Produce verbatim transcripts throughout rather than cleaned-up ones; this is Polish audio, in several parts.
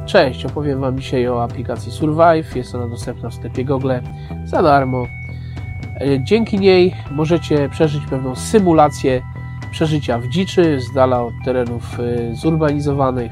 Cześć, opowiem Wam dzisiaj o aplikacji Survive. Jest ona dostępna w sklepie Google za darmo. Dzięki niej możecie przeżyć pewną symulację przeżycia w dziczy, z dala od terenów zurbanizowanych.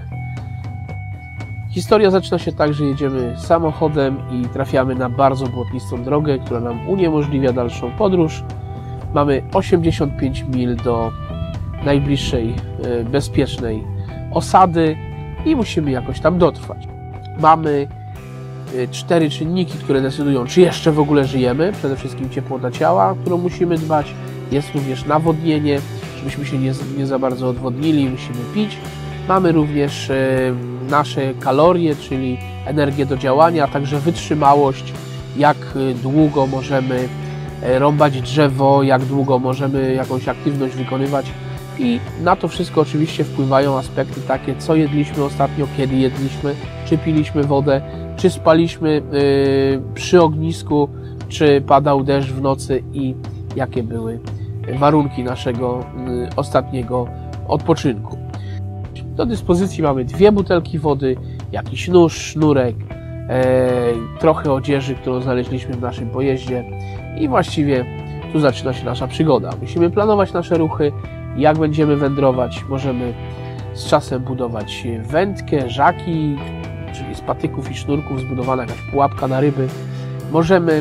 Historia zaczyna się tak, że jedziemy samochodem i trafiamy na bardzo błotnistą drogę, która nam uniemożliwia dalszą podróż. Mamy osiemdziesiąt pięć mil do najbliższej bezpiecznej osady i musimy jakoś tam dotrwać. Mamy cztery czynniki, które decydują, czy jeszcze w ogóle żyjemy. Przede wszystkim ciepłota ciała, o którą musimy dbać. Jest również nawodnienie, żebyśmy się nie, nie za bardzo odwodnili, musimy pić. Mamy również nasze kalorie, czyli energię do działania, a także wytrzymałość, jak długo możemy rąbać drzewo, jak długo możemy jakąś aktywność wykonywać. I na to wszystko oczywiście wpływają aspekty takie, co jedliśmy ostatnio, kiedy jedliśmy, czy piliśmy wodę, czy spaliśmy yy, przy ognisku, czy padał deszcz w nocy i jakie były warunki naszego yy, ostatniego odpoczynku. Do dyspozycji mamy dwie butelki wody, jakiś nóż, sznurek, yy, trochę odzieży, którą znaleźliśmy w naszym pojeździe i właściwie tu zaczyna się nasza przygoda. Musimy planować nasze ruchy, jak będziemy wędrować. Możemy z czasem budować wędkę, żaki, czyli z patyków i sznurków zbudowana jakaś pułapka na ryby. Możemy,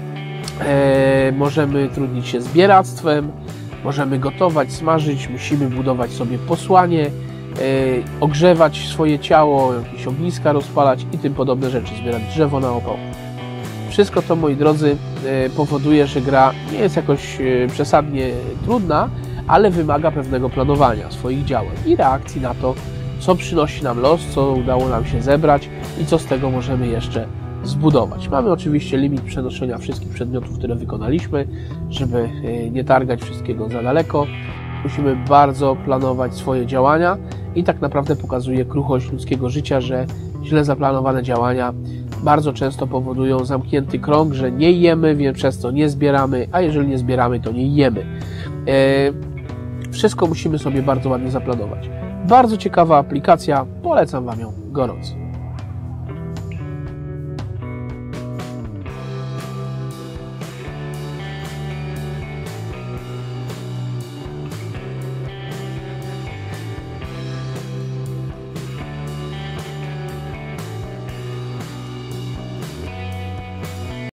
e, możemy trudnić się zbieractwem, możemy gotować, smażyć, musimy budować sobie posłanie, e, ogrzewać swoje ciało, jakieś ogniska rozpalać i tym podobne rzeczy, zbierać drzewo na opał. Wszystko to, moi drodzy, e, powoduje, że gra nie jest jakoś e, przesadnie trudna, ale wymaga pewnego planowania swoich działań i reakcji na to, co przynosi nam los, co udało nam się zebrać i co z tego możemy jeszcze zbudować. Mamy oczywiście limit przenoszenia wszystkich przedmiotów, które wykonaliśmy, żeby nie targać wszystkiego za daleko. Musimy bardzo planować swoje działania i tak naprawdę pokazuje kruchość ludzkiego życia, że źle zaplanowane działania bardzo często powodują zamknięty krąg, że nie jemy, więc przez to nie zbieramy, a jeżeli nie zbieramy, to nie jemy. Wszystko musimy sobie bardzo ładnie zaplanować. Bardzo ciekawa aplikacja, polecam Wam ją gorąco.